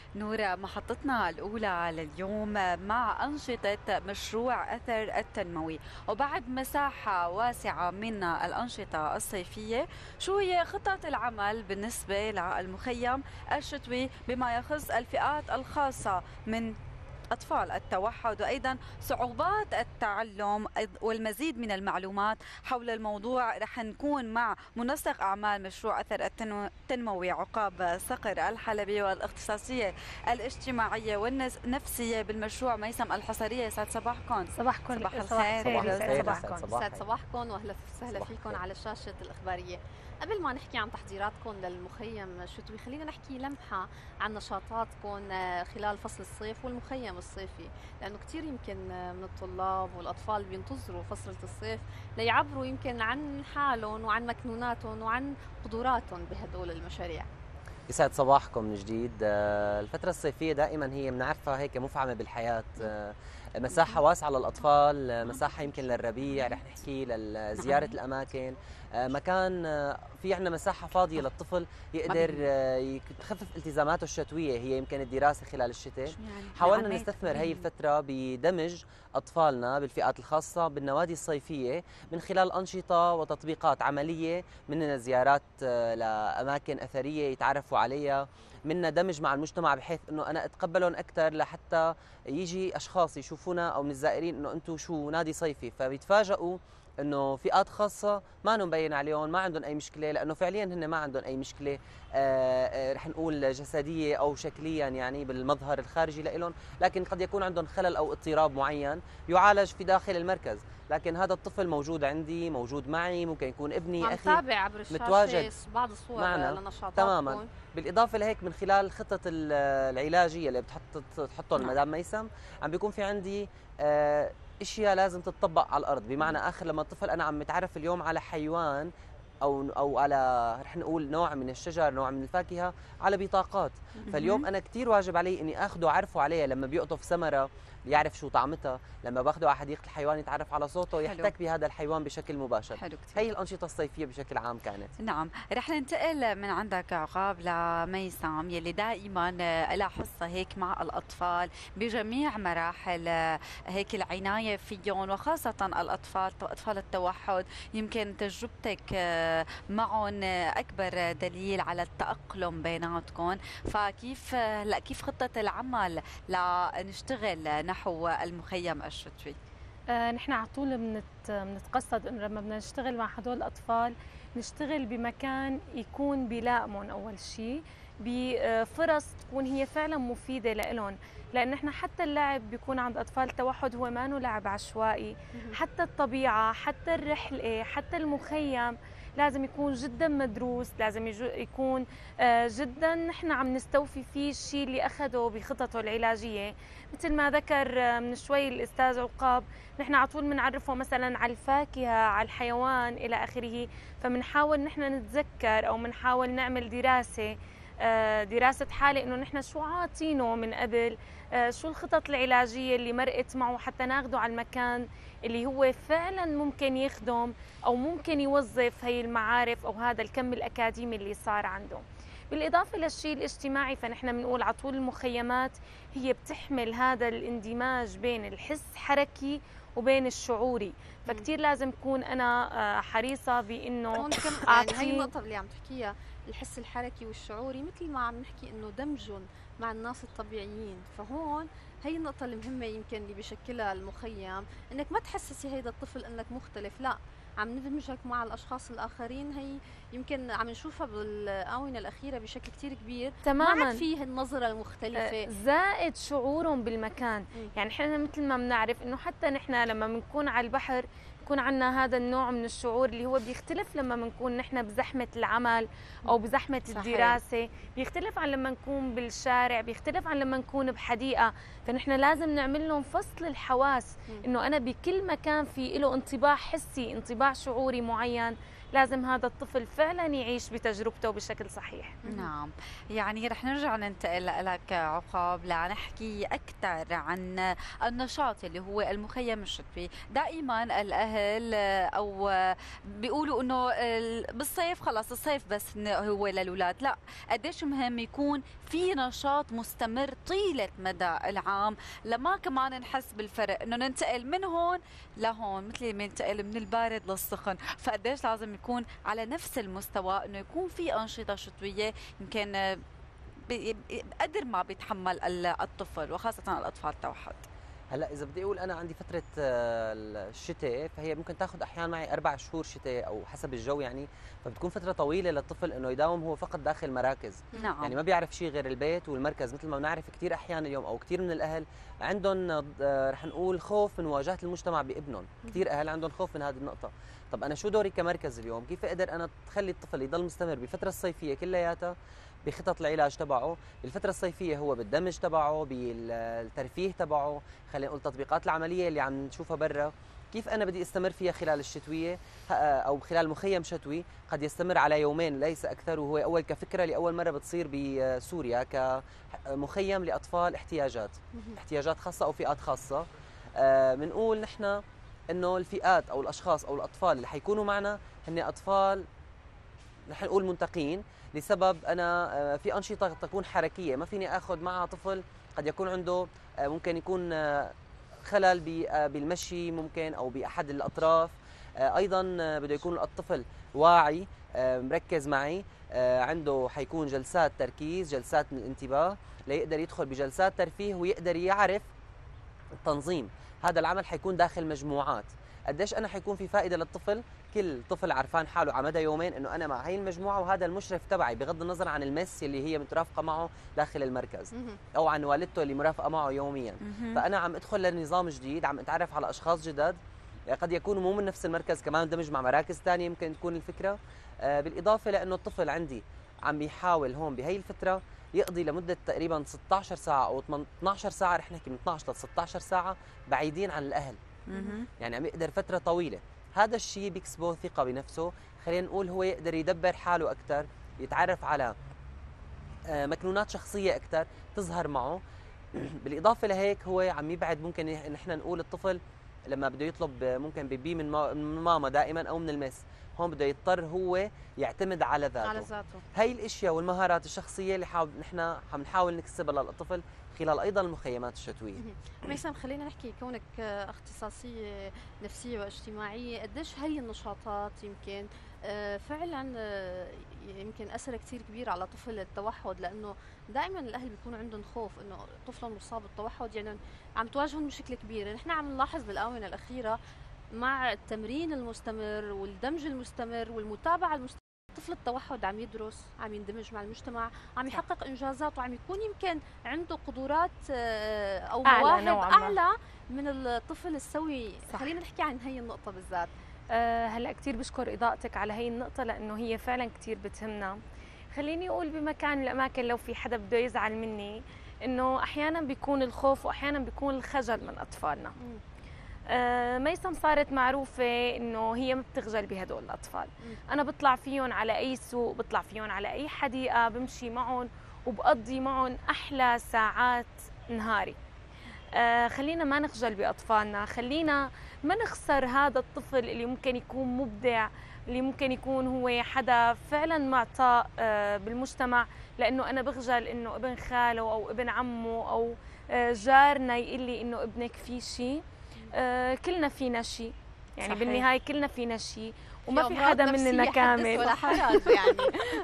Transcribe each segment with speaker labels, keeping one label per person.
Speaker 1: نورا، محطتنا الأولى لليوم مع أنشطة مشروع أثر التنموي. وبعد مساحة واسعة من الأنشطة الصيفية، شو هي خطط العمل بالنسبة للمخيم الشتوي بما يخص الفئات الخاصة من أطفال التوحد، وأيضا صعوبات التعلم والمزيد من المعلومات حول الموضوع؟ رح نكون مع منسق أعمال مشروع أثر التنموي عقاب صقر الحلبي، والاختصاصية الاجتماعية والنفسية بالمشروع ميسم الحصرية. يسعد صباحكم.
Speaker 2: صباحكم.
Speaker 1: صباح
Speaker 2: صباح
Speaker 1: الخير.
Speaker 2: الخير.
Speaker 1: أهلا
Speaker 2: يسعد
Speaker 1: وسهلا.
Speaker 2: صباحكم.
Speaker 3: يسعد صباحكم واهلا وسهلا فيكم على شاشه الاخباريه. قبل ما نحكي عن تحضيراتكم للمخيم الشتوي، خلينا نحكي لمحه عن نشاطاتكم خلال فصل الصيف والمخيم الصيفي، لانه كثير يمكن من الطلاب والاطفال بينتظروا فصل الصيف ليعبروا يمكن عن حالهم وعن مكنوناتهم وعن قدراتهم بهدول المشاريع.
Speaker 4: يسعد صباحكم من جديد. الفترة الصيفية دائما هي بنعرفها هيك مفعمة بالحياة، مساحة واسعة للأطفال، مساحة يمكن للربيع، رح نحكي لزيارة الأماكن، مكان في عندنا مساحة فاضية للطفل يقدر يخفف التزاماته الشتوية، هي يمكن الدراسة خلال الشتاء. حاولنا نستثمر هي الفترة بدمج أطفالنا بالفئات الخاصة بالنوادي الصيفية من خلال أنشطة وتطبيقات عملية، مننا زيارات لأماكن أثرية يتعرفوا عليها، منا دمج مع المجتمع بحيث انه انا اتقبلهم اكثر لحتى يجي اشخاص يشوفونا او من الزائرين انه انتم شو نادي صيفي، فبيتفاجئوا انه فئات خاصه ما مبين عليهم، ما عندهم اي مشكله، لانه فعليا هن ما عندهم اي مشكله رح نقول جسديه او شكليا يعني بالمظهر الخارجي لهم، لكن قد يكون عندهم خلل او اضطراب معين يعالج في داخل المركز. لكن هذا الطفل موجود عندي، موجود معي، ممكن يكون ابني
Speaker 3: عم
Speaker 4: اخي
Speaker 3: تابع عبر الشاشه
Speaker 4: متواجد
Speaker 3: بعض الصور لنشاطاتكم
Speaker 4: تماما. بالاضافه لهيك من خلال الخطط العلاجيه اللي بتحطهم مدام ميسم، عم بيكون في عندي اشياء لازم تتطبق على الارض، بمعنى اخر لما الطفل انا عم متعرف اليوم على حيوان او على رح نقول نوع من الشجر، نوع من الفاكهه، على بطاقات. فاليوم انا كثير واجب علي اني اخذه اعرفه عليها، لما بيقطف ثمره يعرف شو طعمتها، لما باخده على حديقه الحيوان يتعرف على صوته، يحتك بهذا الحيوان بشكل مباشر.
Speaker 1: حلو كتير.
Speaker 4: هي الانشطه الصيفيه بشكل عام كانت.
Speaker 1: نعم، رح ننتقل من عندك عقاب لميسام يلي دائما لها حصة هيك مع الأطفال بجميع مراحل هيك العناية فيهم، وخاصة الأطفال أطفال التوحد. يمكن تجربتك معهم أكبر دليل على التأقلم بيناتكم، فكيف لا كيف خطة العمل لنشتغل نحو المخيم الشتوي؟
Speaker 2: نحن على طول بنتقصد انه لما بدنا نشتغل مع هدول الاطفال نشتغل بمكان يكون بيلائمهم، اول شيء بفرص تكون هي فعلا مفيده لهم، لان احنا حتى اللعب بيكون عند اطفال التوحد هو ما لعب عشوائي، حتى الطبيعه، حتى الرحله، حتى المخيم لازم يكون جدا مدروس، لازم يكون جدا نحن عم نستوفي فيه الشيء اللي اخذه بخططه العلاجيه. مثل ما ذكر من شوي الاستاذ عقاب، نحن على طول بنعرفه مثلا على الفاكهه، على الحيوان الى اخره، فبنحاول نحن نتذكر او بنحاول نعمل دراسه حاله انه نحن شو عاطينه من قبل، شو الخطط العلاجيه اللي مرقت معه حتى ناخده على المكان اللي هو فعلا ممكن يخدم او ممكن يوظف هي المعارف او هذا الكم الاكاديمي اللي صار عنده. بالاضافه للشيء الاجتماعي، فنحن بنقول على طول المخيمات هي بتحمل هذا الاندماج بين الحس حركي وبين الشعوري، فكتير لازم اكون انا حريصه بانه
Speaker 3: يعني هي النقطه اللي عم تحكيها، الحس الحركي والشعوري، مثل ما عم نحكي انه دمجهم مع الناس الطبيعيين، فهون هي النقطة المهمة يمكن اللي بيشكلها المخيم، انك ما تحسسي هيدا الطفل انك مختلف، لا، عم ندمجك مع الاشخاص الاخرين. هي يمكن عم نشوفها بالاونه الاخيره بشكل كتير كبير،
Speaker 2: تماما
Speaker 3: ما عاد فيه النظره المختلفه،
Speaker 2: زائد شعورهم بالمكان. يعني احنا مثل ما بنعرف انه حتى نحن لما بنكون على البحر بكون عندنا هذا النوع من الشعور اللي هو بيختلف لما بنكون نحن بزحمه العمل او بزحمه الدراسه، بيختلف عن لما نكون بالشارع، بيختلف عن لما نكون بحديقه. فنحن لازم نعمل لهم فصل الحواس، انه انا بكل مكان في له انطباع حسي، انطباع شعوري معين، لازم هذا الطفل فعلا يعيش بتجربته بشكل صحيح.
Speaker 1: نعم، يعني رح نرجع ننتقل لك عقاب لنحكي أكثر عن النشاط اللي هو المخيم الشتوي. دائما الأهل أو بيقولوا إنه بالصيف خلص الصيف بس هو للأولاد، لا، قديش مهم يكون في نشاط مستمر طيلة مدى العام لما كمان نحس بالفرق، إنه ننتقل من هون لهون مثل ما ننتقل من البارد للسخن. فقديش لازم يكون على نفس المستوى، إنه يكون في أنشطة شتوية يمكن بقدر ما بيتحمل الطفل وخاصة الأطفال التوحد.
Speaker 4: هلا اذا بدي اقول انا عندي فتره الشتاء، فهي ممكن تاخذ احيانا معي 4 شهور شتاء او حسب الجو يعني، فبتكون فتره طويله للطفل انه يداوم هو فقط داخل مراكز.
Speaker 1: نعم.
Speaker 4: يعني ما بيعرف شيء غير البيت والمركز. مثل ما بنعرف كثير احيانا اليوم او كثير من الاهل عندهم رح نقول خوف من مواجهه المجتمع بابنهم. كثير اهل عندهم خوف من هذه النقطه. طب انا شو دوري كمركز اليوم؟ كيف اقدر انا تخلي الطفل يضل مستمر بالفتره الصيفيه كلياتها بخطط العلاج تبعه؟ بالفترة الصيفية هو بالدمج تبعه، بالترفيه تبعه، خلينا نقول التطبيقات العملية اللي عم نشوفها برا، كيف أنا بدي استمر فيها خلال الشتوية أو خلال مخيم شتوي قد يستمر على يومين ليس أكثر، وهو أول كفكرة لأول مرة بتصير بسوريا كمخيم لأطفال احتياجات خاصة أو فئات خاصة. بنقول نحن إنه الفئات أو الأشخاص أو الأطفال اللي حيكونوا معنا هن أطفال نحن نقول منتقين، لسبب انا في انشطه تكون حركيه، ما فيني اخذ معها طفل قد يكون عنده ممكن يكون خلل بالمشي ممكن او باحد الاطراف. ايضا بده يكون الطفل واعي مركز معي، عنده حيكون جلسات تركيز، جلسات من الانتباه ليقدر يدخل بجلسات ترفيه ويقدر يعرف التنظيم. هذا العمل حيكون داخل مجموعات. قديش انا حيكون في فائده للطفل؟ كل طفل عرفان حاله على مدى يومين انه انا مع هي المجموعه وهذا المشرف تبعي، بغض النظر عن المس اللي هي مترافقه معه داخل المركز او عن والدته اللي مرافقه معه يوميا. فانا عم ادخل لنظام جديد، عم اتعرف على اشخاص جدد قد يكونوا مو من نفس المركز، كمان دمج مع مراكز ثانيه يمكن تكون الفكره. بالاضافه لانه الطفل عندي عم بيحاول هون بهي الفتره يقضي لمده تقريبا 16 ساعه او 12 ساعه، رح نحكي من 12 ل 16 ساعه بعيدين عن الاهل. يعني عم يقدر فتره طويله. هذا الشيء بيكسبه ثقه بنفسه، خلينا نقول هو يقدر يدبر حاله اكثر، يتعرف على مكنونات شخصيه اكثر تظهر معه. بالاضافه لهيك هو عم يبعد، ممكن نحن نقول الطفل لما بده يطلب ممكن بيبي من ماما دائما او من المس، هون بده يضطر هو يعتمد على ذاته. هي الاشياء والمهارات الشخصيه اللي نحن عم نحاول نكسبها للطفل خلال ايضا المخيمات الشتويه.
Speaker 3: ميسم، خلينا نحكي كونك اختصاصيه نفسيه واجتماعيه، قديش هي النشاطات يمكن فعلا يمكن اثر كثير كبير على طفل التوحد، لانه دائما الاهل بيكون عندهم خوف انه طفلهم مصاب بالتوحد يعني عم تواجههم مشكله كبيره. نحن عم نلاحظ بالاونه الاخيره مع التمرين المستمر والدمج المستمر والمتابعه المستمره، طفل التوحد عم يدرس، عم يندمج مع المجتمع، عم يحقق انجازات، وعم يكون يمكن عنده قدرات او مواهب اعلى من الطفل السوي. خلينا نحكي عن هي النقطه بالذات.
Speaker 2: هلا كثير بشكر اضاءتك على هي النقطه لانه هي فعلا كثير بتهمنا. خليني اقول بمكان من الاماكن لو في حدا بده يزعل مني، انه احيانا بيكون الخوف واحيانا بيكون الخجل من اطفالنا. ميسم صارت معروفة إنه هي ما بتخجل بهدول الأطفال. أنا بطلع فيهم على أي سوق، بطلع فيهم على أي حديقة، بمشي معهم وبقضي معهم أحلى ساعات نهاري. خلينا ما نخجل بأطفالنا، خلينا ما نخسر هذا الطفل اللي ممكن يكون مبدع، اللي ممكن يكون هو حدا فعلا معطاء بالمجتمع، لأنه أنا بخجل إنه ابن خاله أو ابن عمه أو جارنا يقول لي إنه ابنك فيه شيء. كلنا فينا شيء يعني صحيح. بالنهاية كلنا فينا شيء وما في حدا مننا كامل
Speaker 3: ولا حرج يعني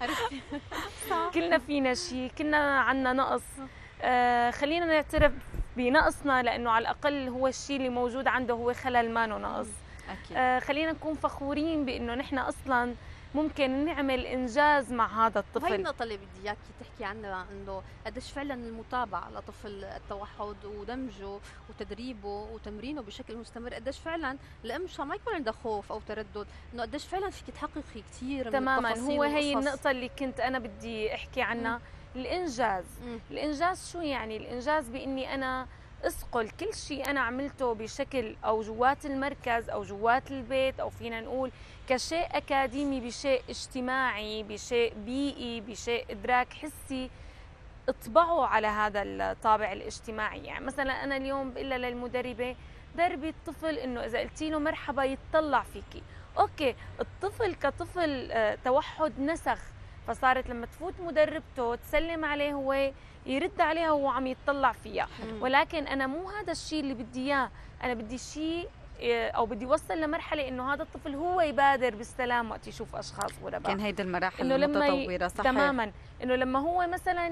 Speaker 2: كلنا فينا شيء، كلنا عنا نقص. خلينا نعترف بنقصنا، لأنه على الأقل هو الشيء اللي موجود عنده هو خلل ما نقص. خلينا نكون فخورين بأنه نحن أصلاً ممكن نعمل إنجاز مع هذا الطفل.
Speaker 3: هي النقطة اللي بدي إياكي تحكي عنها، إنه قديش فعلا المتابعة لطفل التوحد ودمجه وتدريبه وتمرينه بشكل مستمر، قديش فعلا الأم مشان ما يكون عندها خوف أو تردد، إنه قديش فعلا فيك تحققي كثير من
Speaker 2: تماما.
Speaker 3: التفاصيل
Speaker 2: هو هي
Speaker 3: والقصص.
Speaker 2: النقطة اللي كنت أنا بدي أحكي عنها. الإنجاز. الإنجاز شو يعني؟ الإنجاز بإني أنا اسقل كل شيء انا عملته بشكل او جوات المركز او جوات البيت، او فينا نقول كشيء اكاديمي بشيء اجتماعي بشيء بيئي بشيء ادراك حسي، اطبعوا على هذا الطابع الاجتماعي. يعني مثلا انا اليوم بقول للمدربه دربي الطفل انه اذا قلتي له مرحبا يتطلع فيكي. اوكي، الطفل كطفل توحد نسخ، فصارت لما تفوت مدربته تسلم عليه هو يرد عليها وهو عم يتطلع فيها. ولكن انا مو هذا الشيء اللي بدي اياه، انا بدي شيء او بدي اوصل لمرحله انه هذا الطفل هو يبادر بالسلام وقت يشوف اشخاص غرباء.
Speaker 1: كان هيدي المراحل المتطوره صحيح
Speaker 2: تماما، انه لما هو مثلا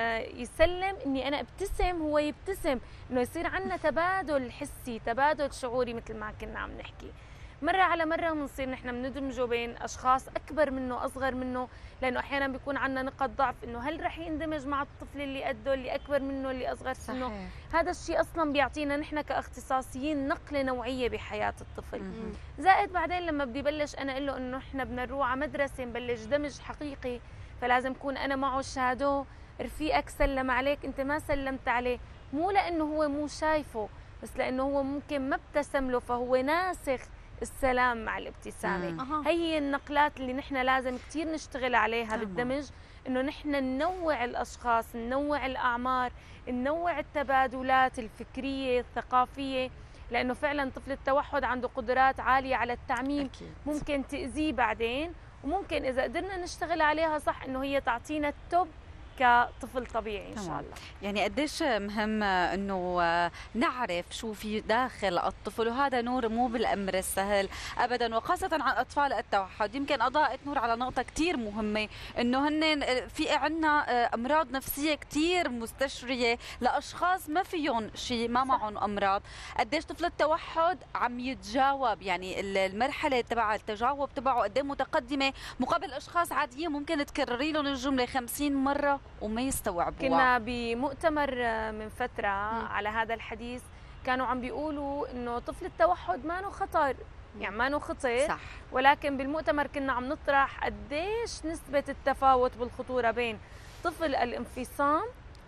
Speaker 2: يسلم اني انا ابتسم هو يبتسم، انه يصير عندنا تبادل حسي تبادل شعوري مثل ما كنا عم نحكي. مرة على مرة بنصير نحن بندمجه بين أشخاص أكبر منه أصغر منه، لأنه أحيانا بيكون عندنا نقط ضعف، إنه هل رح يندمج مع الطفل اللي قده اللي أكبر منه اللي أصغر سنه. صحيح. هذا الشيء أصلا بيعطينا نحن كاختصاصيين نقلة نوعية بحياة الطفل. زائد بعدين لما بدي بلش أنا أقول له إنه إحنا بدنا نروح على مدرسة نبلش دمج حقيقي، فلازم يكون أنا معه شهادو رفيقك سلم عليك أنت ما سلمت عليه، مو لأنه هو مو شايفه، بس لأنه هو ممكن ما ابتسم له فهو ناسخ السلام مع الابتسامة. هي النقلات اللي نحن لازم كتير نشتغل عليها بالدمج، انه نحن ننوع الاشخاص، ننوع الاعمار، ننوع التبادلات الفكرية الثقافية، لانه فعلا طفل التوحد عنده قدرات عالية على التعميم. أكيد. ممكن تأذيه بعدين، وممكن اذا قدرنا نشتغل عليها صح انه هي تعطينا التوب كطفل طبيعي ان شاء الله.
Speaker 1: يعني قديش مهم انه نعرف شو في داخل الطفل، وهذا نور مو بالامر السهل ابدا، وخاصه عن اطفال التوحد. يمكن اضاءت نور على نقطه كثير مهمه، انه هن في عندنا امراض نفسيه كثير مستشريه لاشخاص ما فيهم شيء، ما معهم امراض. قديش طفل التوحد عم يتجاوب، يعني المرحله تبع التجاوب تبعه قد ايه متقدمه، مقابل اشخاص عاديين ممكن تكرري لهم الجمله 50 مره وما يستوعبوها.
Speaker 2: كنا بمؤتمر من فترة على هذا الحديث، كانوا عم بيقولوا انه طفل التوحد ما له خطر، يعني ما له خطر صح، ولكن بالمؤتمر كنا عم نطرح قديش نسبة التفاوت بالخطورة بين طفل الانفصام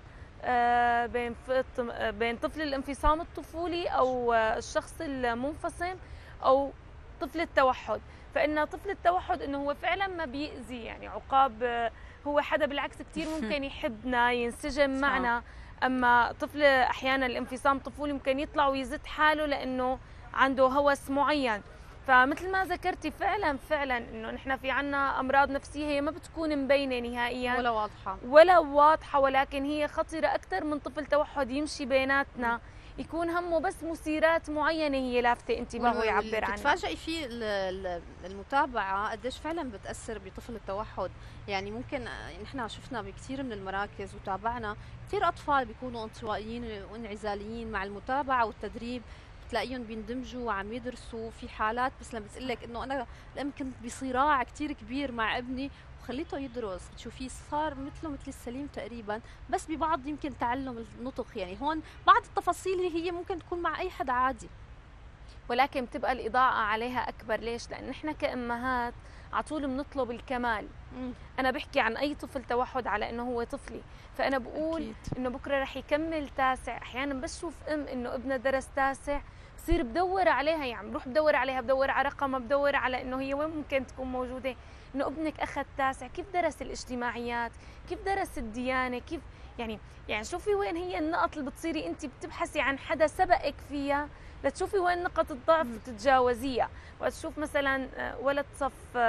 Speaker 2: بين طفل الانفصام الطفولي او الشخص المنفصم او طفل التوحد. فإن طفل التوحد انه هو فعلا ما بيأذي، يعني عقاب هو حدا بالعكس كثير ممكن يحبنا ينسجم معنا. اما طفل احيانا الانفصام الطفولي ممكن يطلع ويزت حاله لانه عنده هوس معين. فمثل ما ذكرتي فعلا انه نحن في عنا امراض نفسيه هي ما بتكون مبينه نهائيا ولا واضحه، ولكن هي خطيره اكثر من طفل توحد يمشي بيناتنا يكون همه بس مثيرات معينه هي لافته انتباهه يعبر عنها.
Speaker 3: تتفاجئي في المتابعه قديش فعلا بتاثر بطفل التوحد. يعني ممكن نحن شفنا بكثير من المراكز وتابعنا كثير اطفال بيكونوا انطوائيين وانعزاليين، مع المتابعه والتدريب بتلاقيهم بيندمجوا وعم يدرسوا. في حالات بس لما بتقول لك انه انا الام كنت بصراع كثير كبير مع ابني وخليته يدرس، بتشوفيه صار مثله مثل السليم تقريبا، بس ببعض يمكن تعلم النطق. يعني هون بعض التفاصيل هي ممكن تكون مع اي حدا عادي،
Speaker 2: ولكن بتبقى الاضاءه عليها اكبر. ليش؟ لان احنا كامهات على طول بنطلب الكمال. انا بحكي عن اي طفل توحد على انه هو طفلي، فانا بقول أكيد. انه بكره رح يكمل تاسع. احيانا بشوف انه ابنها درس تاسع بصير بدور عليها، يعني بروح بدور عليها، بدور على رقمها، بدور على انه هي وين ممكن تكون موجوده. انه ابنك اخذ تاسع، كيف درس الاجتماعيات، كيف درس الديانه، كيف يعني شوفي وين هي النقط اللي بتصيري انت بتبحثي عن حدا سبقك فيها لتشوفي وين نقط الضعف وتتجاوزيها. وقت تشوف مثلا ولد صف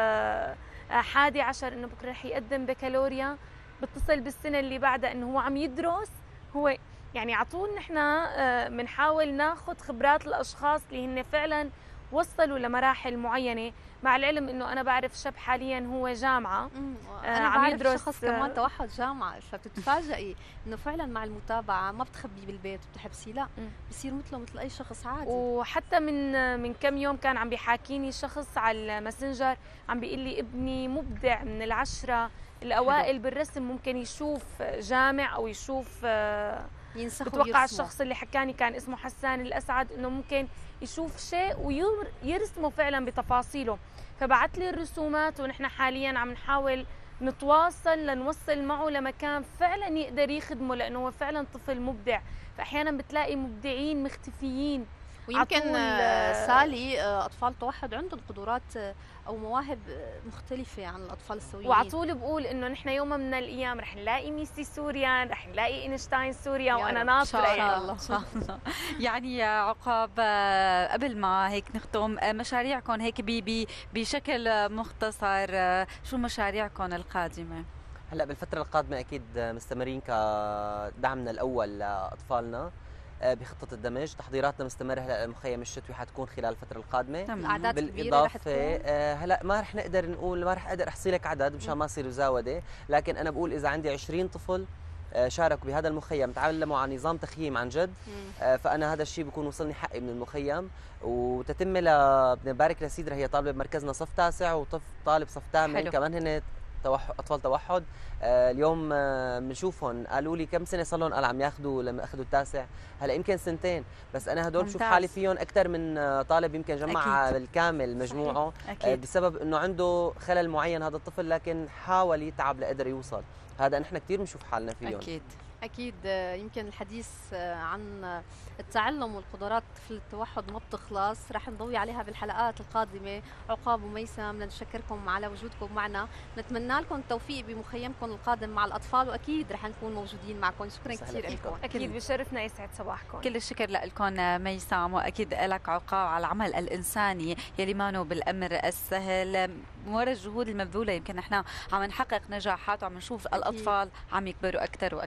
Speaker 2: 11 انه بكره رح يقدم بكالوريا، بتصل بالسنه اللي بعدها انه هو عم يدرس. هو يعني على طول نحن بنحاول ناخذ خبرات الاشخاص اللي هن فعلا وصلوا لمراحل معينه، مع العلم انه انا بعرف شاب حاليا هو جامعه
Speaker 3: انا عم يدرس شخص كمان توحد جامعه. فبتتفاجئي انه فعلا مع المتابعه ما بتخبيه بالبيت وبتحبسيه، لا بصير مثله مثل اي شخص عادي.
Speaker 2: وحتى من كم يوم كان عم بيحاكيني شخص على الماسنجر عم بيقول لي ابني مبدع من العشرة الاوائل بالرسم، ممكن يشوف جامع او يشوف بتوقع الشخص اللي حكاني كان اسمه حسان الاسعد، انه ممكن يشوف شيء ويرسمه فعلا بتفاصيله. فبعت لي الرسومات ونحن حاليا عم نحاول نتواصل لنوصل معه لمكان فعلا يقدر يخدمه، لانه هو فعلا طفل مبدع. فاحيانا بتلاقي مبدعين مختفيين.
Speaker 3: ويمكن سالي اطفال التوحد عندهم قدرات او مواهب مختلفه عن الاطفال السويين.
Speaker 2: وعلى طول بقول انه نحن يوم من الايام رح نلاقي ميسي سوريان، رح نلاقي اينشتاين سوريا، وانا ناطره
Speaker 1: ان شاء الله ان شاء الله. يعني يا عقاب، قبل ما هيك نختم، مشاريعكم هيك بشكل مختصر، شو مشاريعكم القادمه؟
Speaker 4: هلا بالفتره القادمه اكيد مستمرين كدعمنا الاول لاطفالنا بخطة الدمج. تحضيراتنا مستمرة هلا المخيم الشتوي حتكون خلال الفترة القادمة.
Speaker 3: الأعداد كبيرة رح تكون؟
Speaker 4: هلا ما رح نقدر نقول، ما رح اقدر احصي لك عدد مشان ما يصير مزاودة، لكن انا بقول اذا عندي 20 طفل شاركوا بهذا المخيم، تعلموا عن نظام تخييم عن جد، فانا هذا الشيء بكون وصلني حقي من المخيم. وتتم بدنا نبارك لسيدرا، هي طالبة بمركزنا صف تاسع، وطالب صف ثامن كمان هن اطفال توحد. اليوم بنشوفهم، قالوا لي كم سنه صار لهم؟ قال عم ياخذوا لما اخذوا التاسع، هلا يمكن سنتين، بس انا هدول بشوف حالي فيهم اكثر من طالب يمكن جمع بالكامل مجموعه. بسبب انه عنده خلل معين هذا الطفل، لكن حاول يتعب لقدر يوصل. هذا نحن كثير بنشوف حالنا فيهم.
Speaker 3: أكيد يمكن الحديث عن التعلم والقدرات طفل التوحد ما بتخلص، رح نضوي عليها بالحلقات القادمة. عقاب وميسم، بدنا نشكركم على وجودكم معنا، نتمنى لكم التوفيق بمخيمكم القادم مع الأطفال، وأكيد رح نكون موجودين معكم. شكرا كثير لكم.
Speaker 2: أكيد بشرفنا، يسعد صباحكم.
Speaker 1: كل الشكر لكم ميسم، وأكيد لك عقاب على العمل الإنساني يلي ما بالأمر السهل. ورا الجهود المبذولة يمكن نحن عم نحقق نجاحات، وعم نشوف الأطفال عم يكبروا أكثر وأكثر.